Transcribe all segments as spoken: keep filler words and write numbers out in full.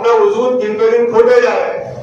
अपना वजूद दिन पे दिन खोते जा रहे हैं।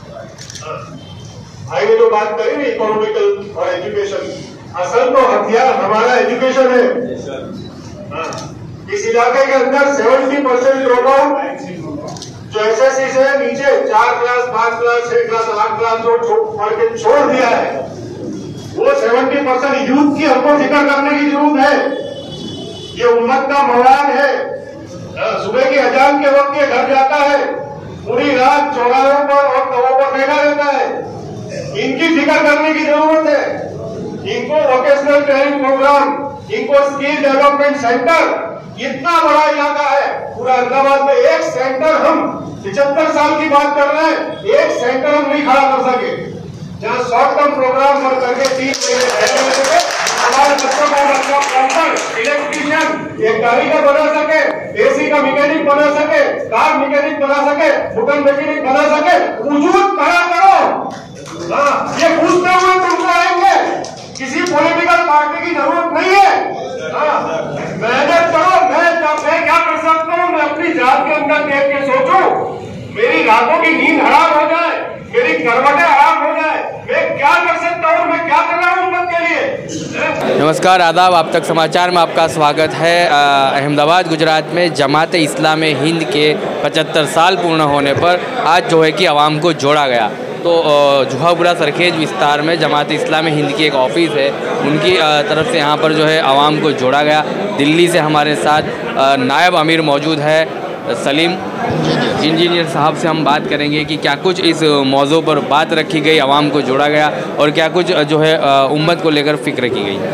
भाई ने जो बात करी ना इकोनॉमिकल और एजुकेशन, असल तो हथियार हमारा एजुकेशन है। हाँ, इस इलाके के अंदर सेवेंटी परसेंट ड्रॉप आउट जो एसएससी से नीचे चार क्लास, पांच क्लास, छह क्लास, आठ क्लास जो पढ़ के छोड़ दिया है, वो सेवेंटी परसेंट यूथ की हमको जिक्र करने की जरूरत है। ये उम्मत का मवाद है। सुबह की अजान के वक्त ये घर जाता है, पूरी रात चौराहों पर और तवों पर बैठा रहता है। इनकी जिक्र करने की जरूरत है। इनको वोकेशनल ट्रेनिंग प्रोग्राम, इनको स्किल डेवलपमेंट सेंटर, इतना बड़ा इलाका है पूरा अहमदाबाद में, एक सेंटर हम पिछहत्तर साल की बात कर रहे हैं, एक सेंटर हम नहीं खड़ा कर सके जहाँ शॉर्ट टर्म प्रोग्राम कर करके तीन महीने हमारे बच्चों का मतलब प्लम्बर, इलेक्ट्रीशियन, एक गाड़ी का बना सके, एसी का मैकेनिक बना सके, कार मैकेनिक बना सके, फुटन मैकेनिक बना सके, वजूद खड़ा करो। हाँ, ये पूछते हुए तुम आएंगे, किसी पॉलिटिकल पार्टी की जरूरत नहीं है। हाँ, मेहनत करो। मैं मैं क्या कर सकता हूँ, मैं अपनी जात के अंदर देख के सोचूं, मेरी रातों की नींद हराम हो जाए, मेरी करवटें हराम हो जाए, मैं क्या कर सकता हूँ, मैं क्या कर रहा हूँ उम्मत के लिए। नमस्कार, आदाब। आप तक समाचार में आपका स्वागत है। अहमदाबाद गुजरात में जमात इस्लामी हिंद के पचहत्तर साल पूर्ण होने पर आज जो है कि आवाम को जोड़ा गया। तो जुहापुरा सरखेज विस्तार में जमात इस्लामी हिंद की एक ऑफिस है, उनकी तरफ से यहाँ पर जो है आवाम को जोड़ा गया। दिल्ली से हमारे साथ नायब अमीर मौजूद है सलीम इंजीनियर साहब से हम बात करेंगे कि क्या कुछ इस मौजू पर बात रखी गई, आवाम को जोड़ा गया और क्या कुछ जो है उम्मत को लेकर फ़िक्र की गई।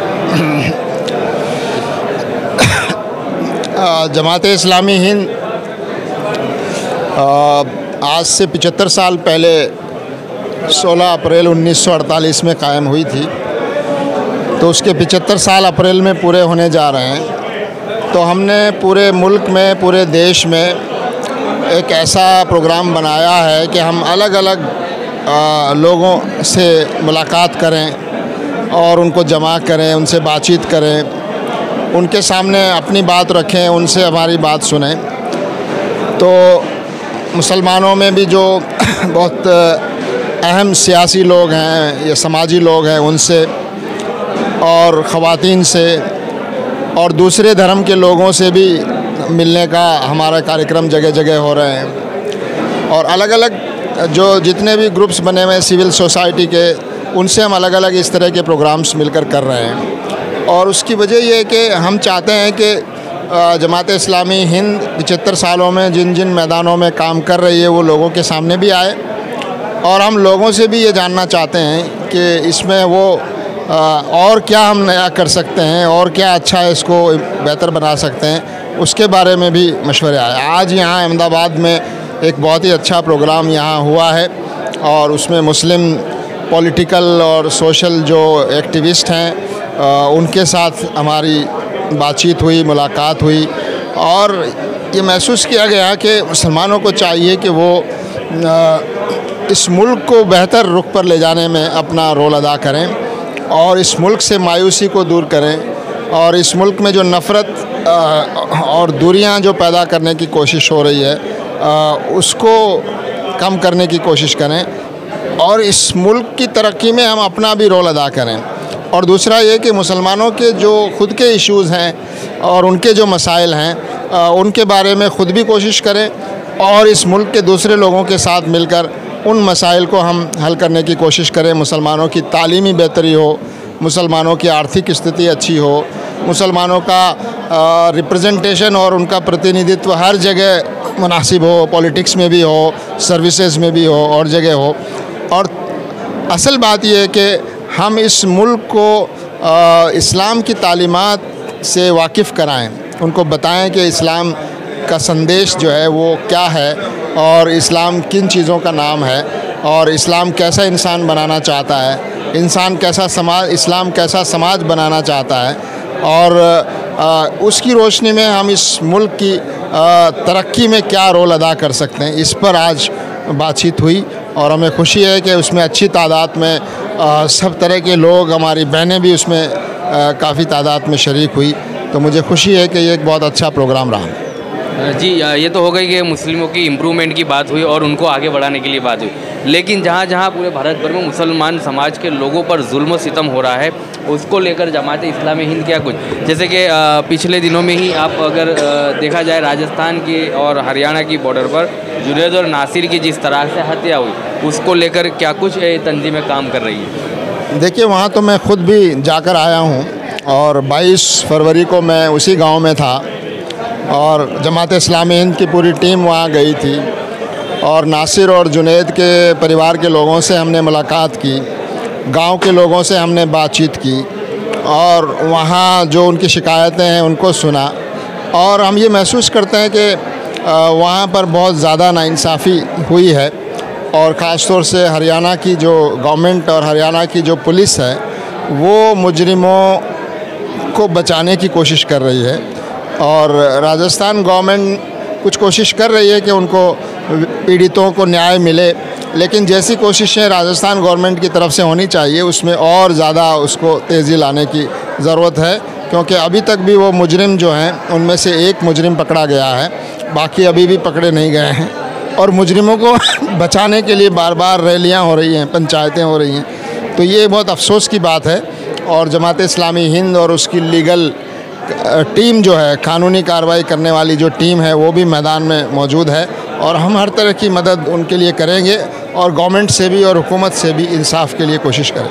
जमात इस्लामी हिंद आज से पचहत्तर साल पहले सोलह अप्रैल उन्नीस सौ अड़तालीस में कायम हुई थी, तो उसके पचहत्तर साल अप्रैल में पूरे होने जा रहे हैं। तो हमने पूरे मुल्क में, पूरे देश में एक ऐसा प्रोग्राम बनाया है कि हम अलग अलग आ, लोगों से मुलाकात करें और उनको जमा करें, उनसे बातचीत करें, उनके सामने अपनी बात रखें, उनसे हमारी बात सुनें। तो मुसलमानों में भी जो बहुत अहम सियासी लोग हैं या समाजी लोग हैं उनसे, और ख़वातीन से और दूसरे धर्म के लोगों से भी मिलने का हमारा कार्यक्रम जगह जगह हो रहे हैं। और अलग अलग जो जितने भी ग्रुप्स बने हुए हैं सिविल सोसाइटी के, उनसे हम अलग अलग इस तरह के प्रोग्राम्स मिलकर कर रहे हैं। और उसकी वजह ये है कि हम चाहते हैं कि जमात इस्लामी हिंद पचहत्तर सालों में जिन जिन मैदानों में काम कर रही है वो लोगों के सामने भी आए, और हम लोगों से भी ये जानना चाहते हैं कि इसमें वो और क्या हम नया कर सकते हैं और क्या अच्छा है, इसको बेहतर बना सकते हैं, उसके बारे में भी मशवरे आए। आज यहाँ अहमदाबाद में एक बहुत ही अच्छा प्रोग्राम यहाँ हुआ है, और उसमें मुस्लिम पॉलिटिकल और सोशल जो एक्टिविस्ट हैं उनके साथ हमारी बातचीत हुई, मुलाकात हुई, और ये महसूस किया गया कि मुसलमानों को चाहिए कि वो इस मुल्क को बेहतर रुख पर ले जाने में अपना रोल अदा करें और इस मुल्क से मायूसी को दूर करें, और इस मुल्क में जो नफ़रत और दूरियां जो पैदा करने की कोशिश हो रही है उसको कम करने की कोशिश करें, और इस मुल्क की तरक्की में हम अपना भी रोल अदा करें। और दूसरा ये कि मुसलमानों के जो ख़ुद के इश्यूज़ हैं और उनके जो मसाइल हैं उनके बारे में ख़ुद भी कोशिश करें, और इस मुल्क के दूसरे लोगों के साथ मिलकर उन मसाइल को हम हल करने की कोशिश करें। मुसलमानों की तालीमी बेहतरी हो, मुसलमानों की आर्थिक स्थिति अच्छी हो, मुसलमानों का रिप्रेजेंटेशन और उनका प्रतिनिधित्व हर जगह मुनासिब हो, पॉलिटिक्स में भी हो, सर्विसेज में भी हो, और जगह हो। और असल बात यह है कि हम इस मुल्क को आ, इस्लाम की तालीमात से वाकिफ़ कराएं, उनको बताएं कि इस्लाम का संदेश जो है वो क्या है, और इस्लाम किन चीज़ों का नाम है, और इस्लाम कैसा इंसान बनाना चाहता है, इंसान कैसा समाज, इस्लाम कैसा समाज बनाना चाहता है, और आ, उसकी रोशनी में हम इस मुल्क की तरक्की में क्या रोल अदा कर सकते हैं, इस पर आज बातचीत हुई। और हमें खुशी है कि उसमें अच्छी तादाद में आ, सब तरह के लोग, हमारी बहनें भी उसमें काफ़ी तादाद में शरीक हुई। तो मुझे खुशी है कि ये एक बहुत अच्छा प्रोग्राम रहा। जी, ये तो हो गई कि मुस्लिमों की इम्प्रूवमेंट की बात हुई और उनको आगे बढ़ाने के लिए बात हुई, लेकिन जहाँ जहाँ पूरे भारत भर में मुसलमान समाज के लोगों पर जुल्म सितम हो रहा है, उसको लेकर जमात इस्लामी हिंद क्या कुछ, जैसे कि पिछले दिनों में ही आप अगर देखा जाए राजस्थान की और हरियाणा की बॉर्डर पर जुनैद और नासिर की जिस तरह से हत्या हुई, उसको लेकर क्या कुछ तंजीमें काम कर रही है? देखिए, वहाँ तो मैं ख़ुद भी जाकर आया हूँ और बाईस फरवरी को मैं उसी गांव में था और जमात इस्लामी हिंद की पूरी टीम वहाँ गई थी और नासिर और जुनैद के परिवार के लोगों से हमने मुलाकात की, गांव के लोगों से हमने बातचीत की और वहाँ जो उनकी शिकायतें हैं उनको सुना और हम ये महसूस करते हैं कि वहाँ पर बहुत ज़्यादा नाइंसाफ़ी हुई है और ख़ास तौर से हरियाणा की जो गवर्नमेंट और हरियाणा की जो पुलिस है वो मुजरिमों को बचाने की कोशिश कर रही है और राजस्थान गवर्नमेंट कुछ कोशिश कर रही है कि उनको पीड़ितों को न्याय मिले, लेकिन जैसी कोशिशें राजस्थान गवर्नमेंट की तरफ से होनी चाहिए उसमें और ज़्यादा उसको तेज़ी लाने की ज़रूरत है, क्योंकि अभी तक भी वो मुजरिम जो हैं उनमें से एक मुजरिम पकड़ा गया है, बाकी अभी भी पकड़े नहीं गए हैं और मुजरिमों को बचाने के लिए बार बार रैलियाँ हो रही हैं, पंचायतें हो रही हैं। तो ये बहुत अफसोस की बात है और जमात इस्लामी हिंद और उसकी लीगल टीम जो है, कानूनी कार्रवाई करने वाली जो टीम है, वो भी मैदान में मौजूद है और हम हर तरह की मदद उनके लिए करेंगे और गवर्नमेंट से भी और हुकूमत से भी इंसाफ के लिए कोशिश करें।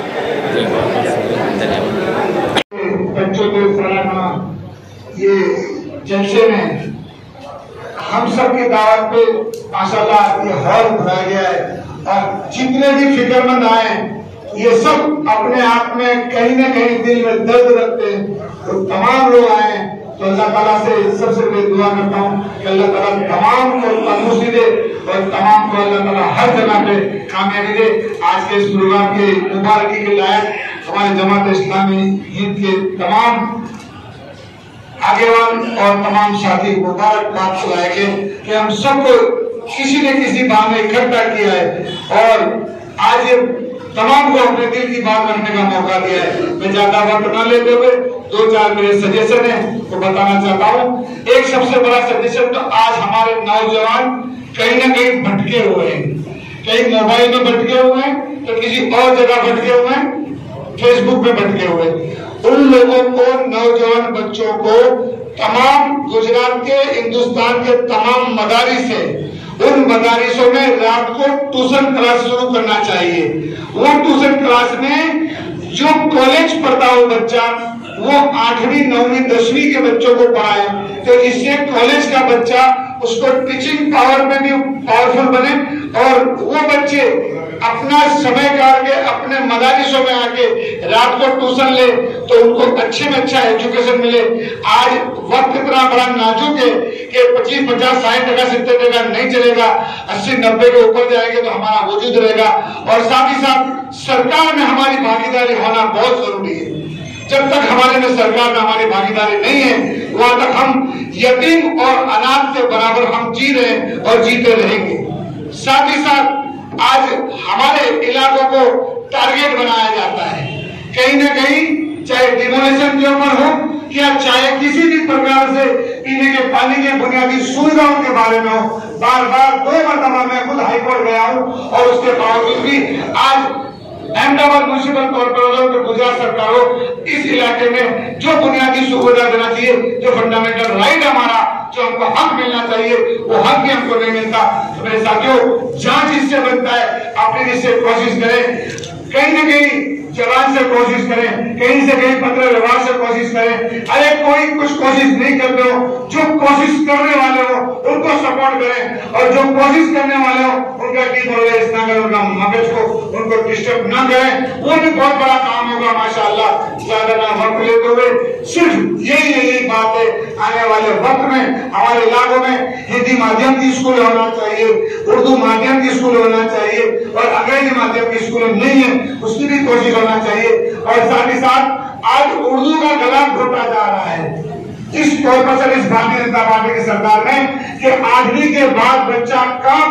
बच्चों को फलाना ये जलसे में हम सब की दावत पे माशाल्लाह ये हॉल भरा गया है और जितने भी फिक्रमंद आए ये सब अपने आप में कहीं ना कहीं दिल में दर्द रखते हैं, तो तमाम लोग आए तो अल्लाह ताला से सबसे बड़ी दुआ करता हूँ कि अल्लाह ताला तमाम को तंदुरुस्ती दे और तमाम को अल्लाह ताला हर जगह पे कामयाबी दे। आज के इस प्रोग्राम के मुबारकी के लायक हमारे जमात इस्लामी हिंद के तमाम आगेवान और तमाम साथी मुबारकबाद सुनाएंगे कि हम सबको किसी न किसी बहाने इकट्ठा किया है और आज तमाम को अपने दिल की बात रखने का मौका दिया है। मैं ज्यादा वक्त न लेते हुए दो चार मेरे सजेशन है तो बताना चाहता हूँ। एक सबसे बड़ा सजेशन तो आज हमारे नौजवान कहीं ना कहीं भटके हुए हैं, कहीं मोबाइल में भटके हुए हैं तो किसी और जगह भटके हुए हैं, फेसबुक में भटके हुए। उन लोगों को, नौजवान बच्चों को तमाम गुजरात के, हिंदुस्तान के तमाम मदारिस से, उन मदारिसों में रात को ट्यूशन क्लास शुरू करना चाहिए। वो ट्यूशन क्लास में जो कॉलेज पढ़ता हो बच्चा वो आठवीं नौवीं दसवीं के बच्चों को पढ़ाए, तो इससे कॉलेज का बच्चा उसको टीचिंग पावर में भी पावरफुल बने और वो बच्चे अपना समय काट के अपने मदारिसों में आके रात को ट्यूशन ले तो उनको अच्छे में अच्छा एजुकेशन मिले। आज वक्त इतना बड़ा नाजुक है कि पच्चीस पचास साठ टका सत्तर टका नहीं चलेगा, अस्सी नब्बे के ऊपर जाएंगे तो हमारा वजूद रहेगा। और साथ ही साथ सरकार में हमारी भागीदारी होना बहुत जरूरी है। जब तक हमारे में सरकार में हमारी भागीदारी नहीं है वहां तक हम यतीम और अनाथ के बराबर हम जी रहे हैं और जीते रहेंगे। साथ ही साथ आज हमारे इलाकों को टारगेट बनाया जाता है, कहीं ना कहीं चाहे डिमोलेशन के ऊपर हो या चाहे किसी भी प्रकार से पीने के पानी के बुनियादी सुविधाओं के बारे में हो। बार बार दो मरतबा मैं खुद हाईकोर्ट गया हूँ और उसके बावजूद भी आज अहमदाबाद म्युनिसिपल कॉर्पोरेशन और गुजरात सरकार हो इस इलाके में जो बुनियादी सुविधा देना चाहिए, जो फंडामेंटल राइट हमारा, जो हमको हक मिलना चाहिए, वो हक भी हमको नहीं मिलता। तो मेरे साथियों, जहां जिससे बनता है अपनी जिससे कोशिश करें, कहीं ना कहीं जवान से कोशिश करें, कहीं से कहीं पत्र व्यवहार से कोशिश करें। अरे कोई कुछ कोशिश नहीं करते हो, जो कोशिश करने वाले हो उनको सपोर्ट करें और जो कोशिश करने वाले हो उनका डिमोरलाइज ना करें, उनका मगज को उनको डिस्टर्ब ना करें। वो भी बहुत बड़ा काम होगा माशाअल्लाह। ज्यादा ना वक्त लेते हुए सिर्फ यही यही बात है, आने वाले वक्त में हमारे इलाकों में हिंदी माध्यम की स्कूल होना चाहिए, उर्दू माध्यम की स्कूल होना चाहिए और अंग्रेजी माध्यम की स्कूल नहीं है उसकी भी कोशिश होना चाहिए। और साथ ही साथ आज उर्दू का गला घोटा जा रहा है इस कॉर्पोरेशन, इस भारतीय जनता पार्टी की सरकार में कि आठवीं के बाद बच्चा कहाँ पढ़ेगा,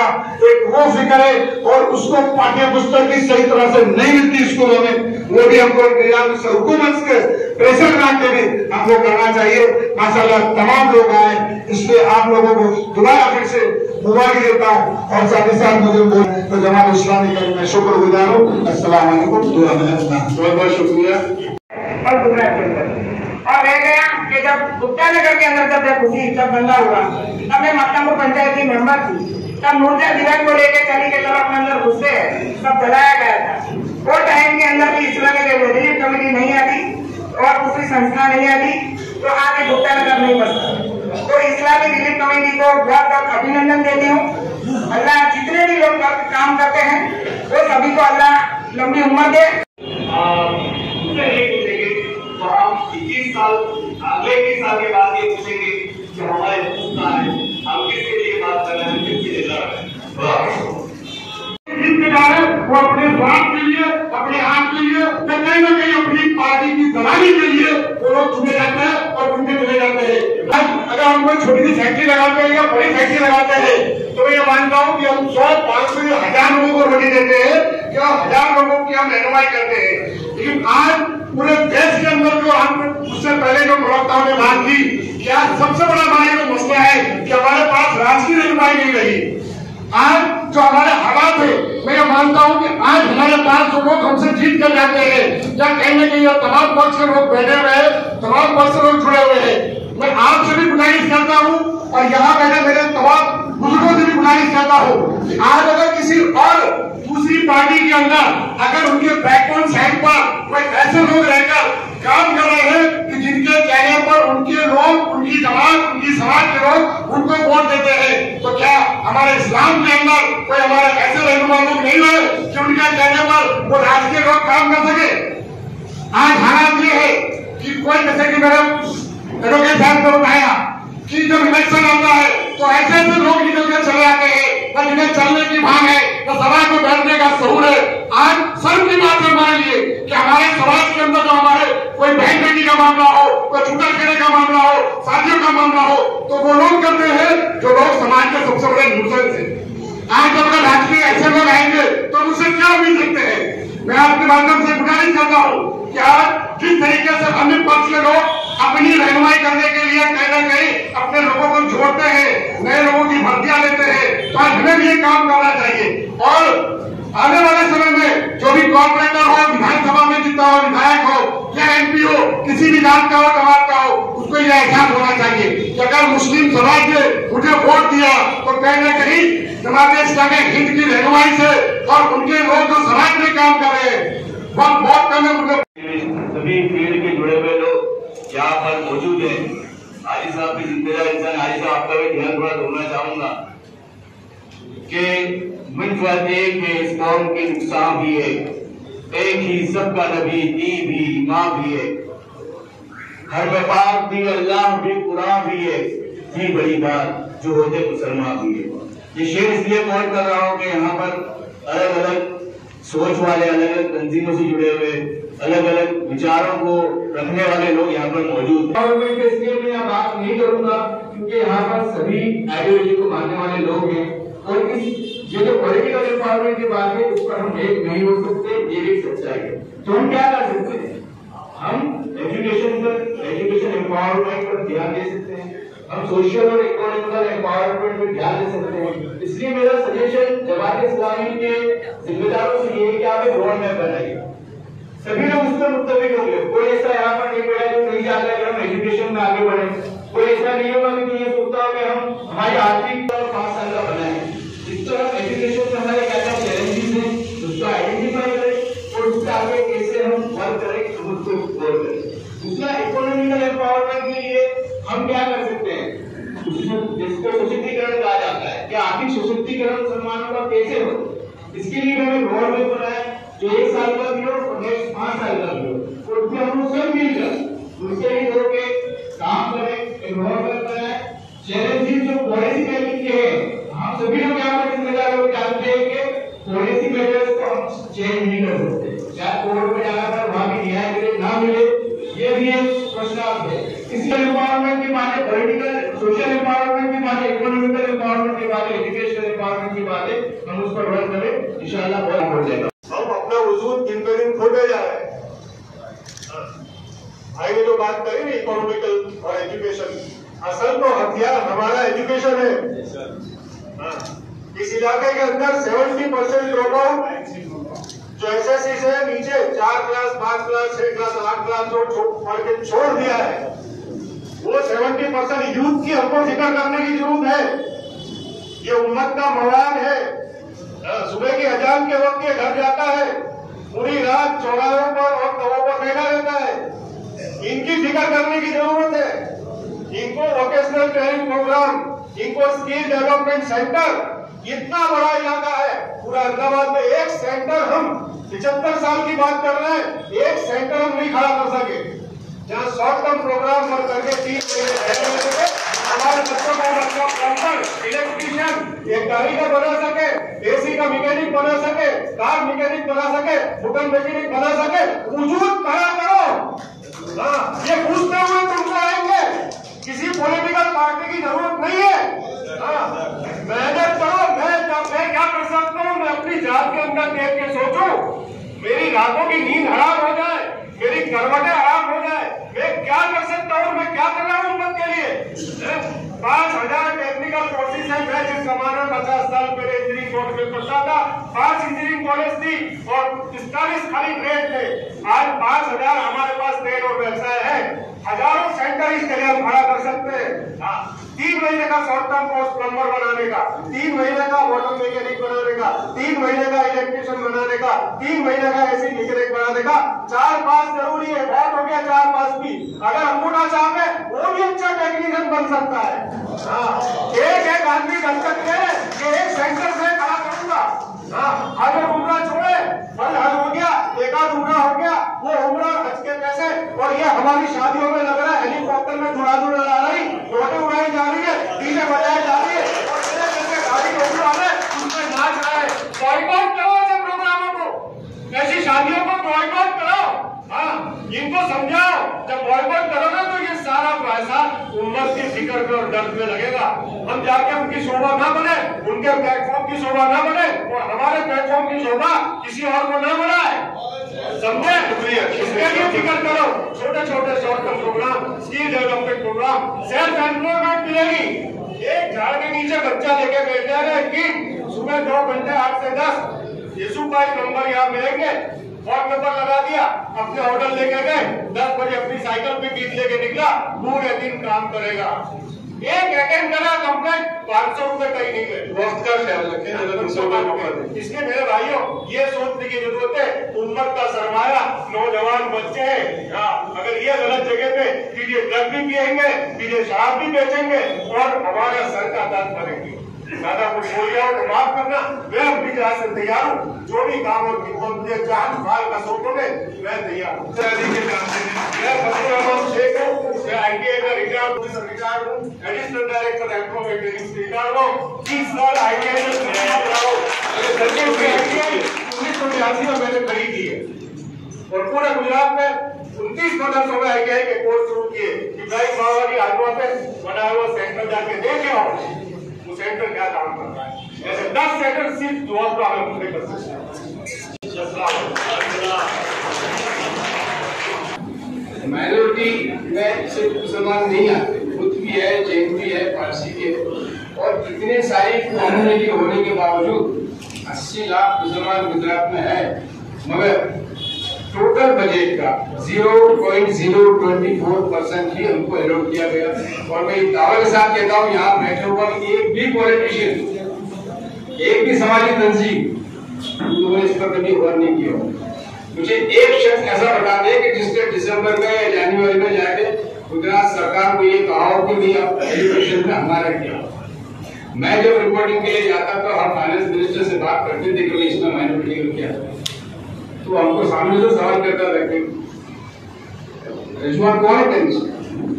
एक वो फिक्र है, और उसको पाठ्य पुस्तक की सही तरह से नहीं मिलती स्कूलों में, वो भी हमको हुकूमत के प्रेशर बना के भी हमको करना चाहिए। माशाल्लाह तमाम लोग आए, इसलिए आप लोगों को दोबारा फिर से मुबारक देता हूँ, और साथ ही साथ मुझे बोल तो जमात इस्लामी का मैं शुक्रगुजार हूँ। अस्सलाम वालेकुम, बहुत बहुत शुक्रिया। और गुजरात के अंदर और रह गया कि जब गुप्ता नगर के अंदर जब खुशी जब दंगा हुआ, तब मैं मक्कापुर पंचायत की मेंबर थी, तब नूरजहां दिवान को लेकर चली के तरफ अपने अंदर घुसे सब जलाया गया था। वो टाइम के अंदर भी इस्लामिक रिलीफ कमेटी नहीं आती और दूसरी संस्था नहीं आती, तो आगे गुप्ता नगर नहीं बचता। तो इस्लामिक रिलीफ कमेटी को बहुत बहुत अभिनंदन देती हूँ। अल्लाह जितने भी लोग काम करते हैं वो सभी को अल्लाह लंबी उम्र दे। तो हम इक्कीस साल अगले इक्कीस साल के बाद ये पूछेंगे कि हमारे कहाँ है, हम किसके लिए बात कर रहे हैं, किसके लिए लड़ रहे हैं। वो अपने स्वार्थ के लिए, अपने आप के लिए, कहीं ना कहीं अपनी पार्टी की दलाली के लिए वो लोग चुने जाते हैं और उनके चले जाते हैं। अगर हम कोई छोटी सी फैक्ट्री लगाते हैं या बड़ी फैक्ट्री लगाते हैं, तो मैं ये मानता हूँ कि हम सौ पांच सौ या हजार लोगों को रोटी देते हैं या हजार लोगों की हम रहनुमाई करते हैं। लेकिन आज पूरे देश के अंदर जो हम उससे पहले जो प्रवक्ताओं ने बात की, क्या सबसे बड़ा हमारा जो मसला है कि हमारे पास राजकीय रहनुमाई नहीं रही। आज जो हमारे हालात है, मैं ये मानता हूँ कि आज हमारे पास जो लोग हमसे जीत कर जाते हैं या कहीं ना कहीं तमाम पक्ष के लोग बैठे हुए हैं, तमाम पक्ष से लोग जुड़े हुए हैं, मैं आपसे भी गुजारिश करता हूँ और यहाँ बैठे मेरे तमाम बुजुर्गों से भी गुजारिश करता हूँ, आज अगर किसी और दूसरी पार्टी के अंदर अगर उनके बैकबोन साइड पर कोई ऐसे लोग रहकर काम कर रहे हैं कि जिनके कहने पर उनके लोग, उनकी जमात, उनकी समाज के लोग उनको वोट देते हैं, तो क्या हमारे इस्लाम के अंदर कोई हमारे ऐसे रहनुमा लोग नहीं रहे कि उनके कहने पर वो राजकीय लोग काम कर सके। आज हालात ये है कि कोई जैसे कि मेरे एडवोकेट साहब ने बताया कि जब इलेक्शन आता है तो ऐसे ऐसे लोग निकल के चले आते हैं, न जिन्हें चलने की भान है, न सभा को बैठने का शऊर है। आज सर्व की बात है हमारे लिए कि हमारे समाज के अंदर जो हमारे कोई बहन बेटी का मामला हो, कोई छूटा खेने का मामला हो, शादियों का मामला हो, तो वो लोग करते हैं जो लोग समाज के सबसे बड़े नुकसान थे। आज जब अगर राजकीय ऐसे लोग आएंगे तो उनसे क्या उम्मीद रखते हैं। मैं आपके माध्यम से गुजारिश करता हूँ कि आज जिस तरीके से अन्य पक्ष के लोग अपनी रहनुमाई करने के लिए कहीं ना कहीं अपने लोगों को जोड़ते हैं, नए लोगों की भर्तियां लेते हैं, तो आज हमें भी ये काम करना चाहिए। और आने वाले समय में जो भी कॉर्पोरेटर हो, विधानसभा में जितना हो, विधायक हो या एमपी हो, किसी भी जात का हो, जमात का हो, उसको यह एहसास होना चाहिए कि अगर मुस्लिम समाज ने मुझे वोट दिया तो कहीं ना कहीं जमात इस्लामी हिंद की रहनुमाई से और उनके लोग जो समाज में काम कर रहे हैं वक्त बहुत कम है। सभी फील्ड के जुड़े हुए लोग यहाँ पर मौजूद हैं। हाजी साहब की जिम्मेदार इंसान, हाजी साहब आपका भी ध्यान थोड़ा दोना चाहूंगा कि मिनफत एक है, इस कौम के नुकसान भी है, एक ही सबका नबी, दी भी, माँ भी है, हर व्यापार भी, अल्लाह भी, कुरान भी है, थी बड़ी बात जो होते मुसलमान भी है। ये शेर इसलिए कॉल कर रहा हूँ कि यहाँ पर अलग अलग सोच वाले, अलग अलग तंजीमों से जुड़े हुए, अलग अलग विचारों को रखने वाले लोग यहाँ पर मौजूद हैं। इसलिए मैं यहाँ बात नहीं करूंगा क्योंकि यहाँ पर सभी आइडियोलॉजी को मानने वाले लोग हैं और इस ये जो पॉलिटिकल एम्पावरमेंट की बात है उस पर हम एक नहीं हो सकते, ये भी सच्चाई है। तो हम क्या कर सकते हैं? हम एजुकेशन पर, एजुकेशन एम्पावरमेंट पर ध्यान दे सकते हैं, हम सोशल और इकोनॉमिकल एम्पावरमेंट पर ध्यान दे सकते हैं। इसलिए मेरा सजेशन जमात इस्लामी के जिम्मेदारों से ये है कि आप एक रोड मैप बनाइए, सभी लोग उस पर मुत्तफिक होंगे। कोई ऐसा यहाँ पर नहीं पड़ा जो नहीं चाहता कि हम एजुकेशन में आगे बढ़े, कोई ऐसा नहीं होगा कि ये सोचता हो कि हम हमारी आर्थिक और पांच साल का बनाए। इस तरह एजुकेशन में हमारे क्या क्या चैलेंजेस हैं उसको आइडेंटिफाई करें और उसके आगे कैसे हम वर्क करें, उसको एक्सप्लोर करें। दूसरा, इकोनॉमिकल एम्पावरमेंट के लिए हम क्या कर सकते हैं, जिसको सशक्तिकरण कहा जाता है, कि आर्थिक सशक्तिकरण मुसलमानों का कैसे हो, इसके लिए हमें रोड मैप बनाए जो एक साल का भी हो और नेक्स्ट पांच साल का भी हो, और उसमें हम लोग सब मिलकर उसके लिए लोग काम करें, एक रोड मैप बनाए। चैलेंजेस जो पॉलिसी मेकिंग के हैं, हम सभी लोग यहाँ पर जिम्मेदार लोग जानते हैं कि पॉलिसी मेजर्स को हम चेंज नहीं कर सकते, चाहे कोर्ट में जाना पर वहाँ भी न्याय मिले ना मिले, ये भी एक प्रश्न है। इसलिए एम्पावरमेंट के माने पॉलिटिकल सोशल एम्पावरमेंट की बात है, इकोनॉमिकल एम्पावरमेंट की बात है, एजुकेशन एम्पावरमेंट की बात है, हम उस पर वर्क करें, इंशाल्लाह बहुत हो जाएगा। हम अपना वजूद दिन पे दिन खोते जा रहे हैं। आगे जो बात करें ना इकोनॉमिकल और एजुकेशन, असल तो हथियार हमारा एजुकेशन है। इस इलाके के अंदर सेवेंटी परसेंट ड्रॉप आउट जो एसएससी से नीचे चार क्लास, पांच क्लास, छह क्लास, आठ क्लास जो पढ़ के छोड़ दिया है, वो सेवेंटी परसेंट यूथ की हमको जिक्र करने की जरूरत है। ये उम्मत का मवाद है। सुबह की अजान के वक्त ये घर जाता है, पूरी रात चौराहों पर और तवों पर बैठा रहता है। इनकी फिक्र करने की जरूरत है। इनको वोकेशनल ट्रेनिंग प्रोग्राम, इनको स्किल डेवलपमेंट सेंटर, इतना बड़ा इलाका है पूरा अहमदाबाद में, एक सेंटर हम पिछहत्तर साल की बात कर रहे हैं, एक सेंटर हम नहीं खड़ा कर सके जहाँ शॉर्ट टर्म प्रोग्राम कर करके तीन महीने हमारे बच्चों को मतलब प्लम्बर, इलेक्ट्रीशियन, एक गाड़ी का बना सके, एसी का मैकेनिक बना सके, कार मैकेनिक बना सके, फुटन मैकेनिक बना सके, वजूद खड़ा करो। हाँ, ये पूछते हुए तुम आएंगे, किसी पॉलिटिकल पार्टी की जरूरत नहीं है। हाँ, मेहनत करो। मैं मैं क्या कर सकता हूँ, मैं अपनी जात के अंदर देख के सोचूं, मेरी रातों की नींद हराम हो जाए, मेरी करवटें हराम हो जाए, मैं क्या कर सकता हूँ, मैं क्या कर रहा हूँ उम्मत के लिए। पांच हजार टेक्निकल कोर्सेज है। मैं जिस जमाने में पचास साल पहले इंजीनियरिंग कोर्स में पढ़ता था, पांच इंजीनियरिंग कॉलेज थी और पिस्तालीस खाली ट्रेड थे। आज पांच हजार हमारे पास ट्रेड और व्यवसाय है। हजारों सेंटर इसके लिए हम खड़ा कर सकते हैं। तीन महीने का शॉर्ट टर्म कोर्स प्लम्बर बनाने का, तीन महीने का वाटर मैकेनिक बनाने का, तीन महीने का इलेक्ट्रिशियन बनाने का, तीन महीने का एसी मैकेनिक बनाने का। चार पास जरूरी है, बहुत हो गया चार पास भी। अगर अंगूठा चाहे वो भी अच्छा टेक्नीशियन बन सकता है। हाँ, एक एक आदमी बन सकते हैं कि एक सेंटर से खड़ा करूंगा। हाँ, अगर उम्र छोड़े, फल हल हो गया, एक आध उम्र हो गया, वो उम्र हज के पैसे, और ये हमारी शादियों में लग रहा है हेलीकॉप्टर में धुरा धुरा ला रही, रोटे उड़ाई जा रही है, डीजे बजाई जा रही है, और मेरे जैसे गाड़ी रोटी वाले उसमें नाच रहा है। बॉयकॉट करो ऐसे प्रोग्रामों को, ऐसी शादियों को बॉयकॉट करो। हाँ, इनको समझाओ, जब बॉयकॉट करोगे तो ये सारा पैसा उम्मत की फिक्र में और दर्द में लगेगा। हम जाके उनकी शोभा ना बने, उनके प्लेटफॉर्म की शोभा ना बने, और हमारे प्लेटफॉर्म की शोभा किसी और को ना बनाए। समझे? इसके लिए फिक्र करो। छोटे छोटे short term program, skill development program, self employment मिलेगी। एक झाड़ के नीचे बच्चा लेके बैठ जाएगा कि सुबह दो घंटे आठ से दस यीशु का एक नंबर यहाँ मिलेंगे, फोन नंबर लगा दिया, अपने ऑर्डर लेके गए, दस बजे अपनी साइकिल पे बीट लेके निकला, पूरे दिन काम करेगा। एक अटेंड करा कंप्लेंट, पाँच सौ रुपए कहीं नहीं गए। वक्त का ख्याल रखें, अगर दूसरे को मौका दें। इसलिए मेरे भाइयों, ये सोचने की जरूरत है, उम्मत का सरमाया नौजवान बच्चे हैं। अगर ये गलत जगह पे फिर ये ड्रग भी पिएंगे, फिर ये शराब भी बेचेंगे और हमारा सर का दर्द करेंगे। ज्यादा कुछ बोल गया हो तो माफ करना, मैं अपनी तरह से तैयार हूँ। जो भी काम और मुझे चार साल का सोचो में मैं तैयार हूँ। मैं फजल रहमान शेख हूँ, मैं आईटीआई का रिटायर्ड रिटायर्ड हूँ, एडिशनल डायरेक्टर एग्रोमेट्रिक्स रिटायर्ड हूँ। तीस साल आईटीआई में उन्नीस सौ बयासी में मैंने खड़ी की है, और पूरे गुजरात में उनतीस मदरसों में आईटीआई के कोर्स शुरू किए। इब्राहिम बाबा की आत्मा पे बनाया हुआ सेंटर जाके देखे आओ, वो सेंटर क्या काम कर रहा है। ऐसे दस सेंटर सिर्फ दुआ का हमें पूरे कर सकते हैं। माइनॉरिटी में सिर्फ मुसलमान नहीं आते, बुद्ध भी है, जैन भी है, पारसी भी है, और इतने सारी कम्युनिटी होने के बावजूद अस्सी लाख मुसलमान गुजरात में है, मगर टोटल बजट का zero point zero two four percent ही हमको अलॉट किया गया। और मैं दावे के साथ कहता हूँ, यहाँ बैठे हुआ एक भी पॉलिटिशियन, एक भी समाजी तंजीम उन्होंने इस पर कभी गौर नहीं किया। मुझे एक शख्स ऐसा बता दे कि जिसने दिसंबर में या जनवरी में जाके गुजरात सरकार को ये कहा हो कि नहीं आप एजुकेशन में हमारा क्या। मैं जब रिपोर्टिंग के लिए जाता तो हम फाइनेंस मिनिस्टर से बात करते थे कि इसमें माइनॉरिटी का क्या, तो हमको सामने से सवाल करता था कि रिजवान कौन है tension,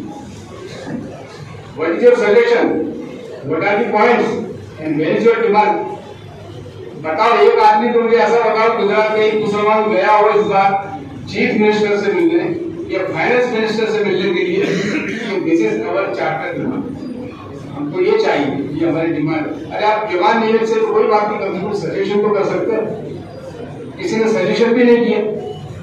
what is your suggestion, what are the points and where is your demand. बताओ, एक आदमी तो मुझे ऐसा बताओ गुजरात में एक मुसलमान गया हो इस बार चीफ मिनिस्टर से मिलने या फाइनेंस मिनिस्टर से मिलने के लिए, this is our charter demand. हमको ये चाहिए, ये हमारी डिमांड। अरे आप जवान नहीं से तो कोई बात नहीं, कम से कम सजेशन तो कर सकते हैं। किसी ने सजेशन भी नहीं किया।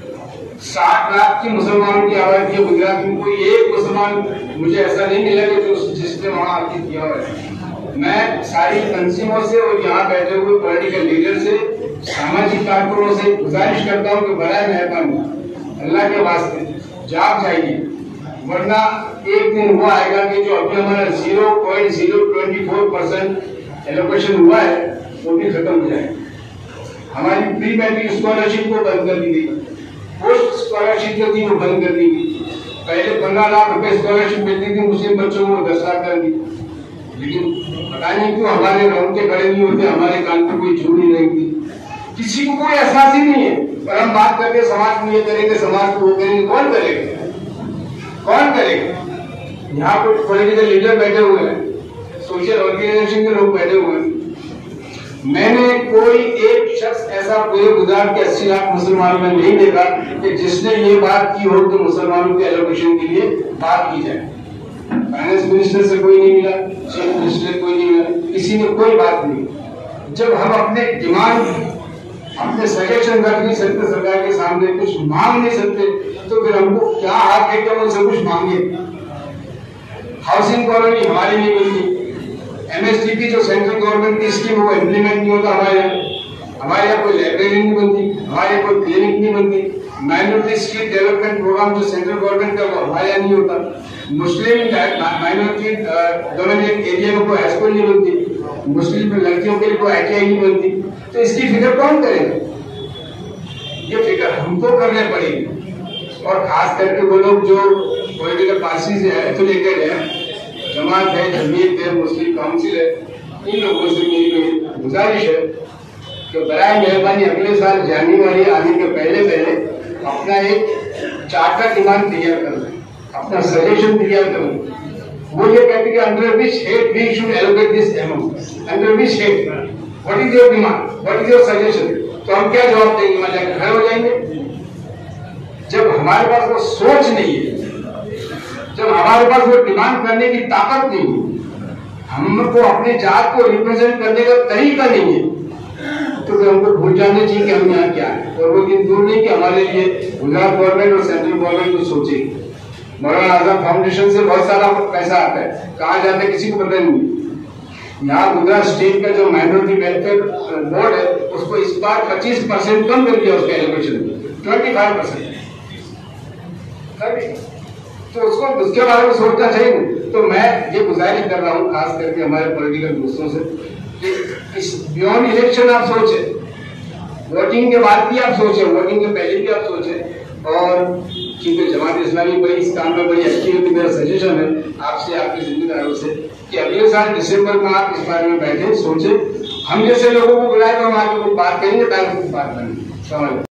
साठ लाख की मुसलमानों की आबादी है गुजरात में, कोई एक मुसलमान मुझे ऐसा नहीं मिला कि जो जिसने वहां आके किया हुआ है। मैं सारी तंजीमों से और यहाँ बैठे हुए पॉलिटिकल लीडर से, सामाजिक कारकुनों से गुजारिश करता हूँ कि बराए मेहरबानी अल्लाह के वास्ते जाग जाइए, वरना एक दिन वो आएगा कि जो अभी हमारा zero point zero twenty four percent allocation हुआ है वो भी खत्म हो जाएगा। हमारी प्री मैट्रिक स्कॉलरशिप को बंद कर दी गई, पोस्ट स्कॉलरशिप जो थी वो बंद कर दी गई। पहले पंद्रह लाख रुपए स्कॉलरशिप मिलती थी मुस्लिम बच्चों को, दस लाख कर दी। लेकिन पता नहीं क्यों हमारे रोंगटे खड़े नहीं होते, हमारे कान पर कोई छू नहीं रही थी, किसी को कोई एहसास ही नहीं है। पर हम बात करके समाज को ये करेंगे, समाज को वो करेंगे, कौन करेगा? कौन करेगा? यहाँ कुछ पॉलिटिकल लीडर बैठे हुए हैं, सोशल ऑर्गेनाइजेशन के लोग बैठे हुए हैं। मैंने कोई एक शख्स ऐसा पूरे गुजरात के अस्सी लाख मुसलमानों में नहीं देखा कि जिसने ये बात की हो कि मुसलमानों के एलोकेशन के लिए बात की जाए। फाइनेंस मिनिस्टर से कोई नहीं मिला, चीफ मिनिस्टर से कोई नहीं मिला, किसी ने कोई बात नहीं। जब हम अपने डिमांड, अपने सजेशन रख नहीं सकते सरकार के सामने, कुछ मांग नहीं सकते, तो फिर हमको क्या हाथ है कि हम उनसे कुछ मांगे? हाउसिंग कॉलोनी हमारी नहीं मिलती, एमएसटीपी जो सेंट्रल गवर्नमेंट की स्कीम वो इम्प्लीमेंट नहीं होता हमारे यहाँ, हमारे यहाँ कोई लाइब्रेरी नहीं बनती, हमारे यहाँ कोई क्लिनिक नहीं बनती, माइनॉरिटी स्किल डेवलपमेंट प्रोग्राम जो सेंट्रल गवर्नमेंट का वो हमारे यहाँ नहीं होता, मुस्लिम माइनॉरिटी डोमिनेटेड एरिया में कोई हाई स्कूल नहीं बनती, मुस्लिम लड़कियों के लिए कोई आईटीआई नहीं बनती। तो इसकी फिक्र कौन करेगा? ये फिक्र हमको करने पड़ेगी। और खास करके वो लोग जो पॉलिटिकल पार्टी से एफिलिएटेड है, जमात है, जमीयत है, मुस्लिम काउंसिल है, इन लोगों से मेरी गुजारिश है कि बराए मेहरबानी अगले साल जनवरी आने के पहले पहले अपना एक चार्टर डिमांड तैयार कर लें, अपना सजेशन तैयार कर लें। वो ये कहते कि under which head we should allocate this amount, under which head, what is your demand, what is your suggestion. तो हम क्या जवाब देंगे? मतलब घर हो जाएंगे। जब हमारे पास वो सोच नहीं है, जब हमारे पास वो डिमांड करने की ताकत नहीं है, हमको अपने जात को रिप्रेजेंट करने का तरीका नहीं है, तो फिर हमको भूल जाने चाहिए कि हम यहाँ क्या है। और वो दिन दूर नहीं कि हमारे लिए गुजरात गवर्नमेंट और सेंट्रल गवर्नमेंट को सोचेगी। मौलाना आजाद फाउंडेशन से बहुत सारा पैसा आता है, कहाँ जाता है किसी को पता नहीं। यहाँ गुजरात स्टेट का जो माइनॉरिटी वेलफेयर बोर्ड है उसको इस बार पच्चीस परसेंट कम कर दिया उसका एलोकेशन, ट्वेंटी फाइव परसेंट। तो उसको उसके बारे में सोचना चाहिए। तो मैं ये गुजारिश कर रहा हूँ खास करके हमारे पॉलिटिकल दोस्तों से कि इस बियॉन्ड इलेक्शन आप सोचे, वोटिंग के बाद भी आप सोचे, वोटिंग के पहले भी आप सोचे। और क्योंकि जमात इस्लामी बड़ी इस काम में बड़ी अच्छी होती, मेरा सजेशन है आपसे, आपके जिम्मेदारों से कि अगले साल दिसंबर में आप इस बारे में बैठे सोचे, हम जैसे लोगों को बुलाए तो हम आगे बात करेंगे, टाइम बात करेंगे।